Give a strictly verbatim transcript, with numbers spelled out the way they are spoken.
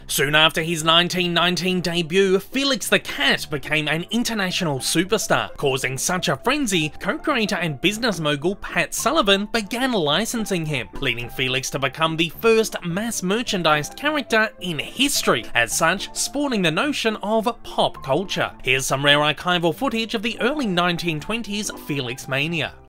Soon after his nineteen nineteen debut, Felix the Cat became an international superstar, causing such a frenzy, co-creator and business mogul Pat Sullivan began licensing him, leading Felix to become the first mass merchandised character in history, as such sporting the notion of pop culture. Here's some rare archival footage of the early nineteen twenties Felix mania.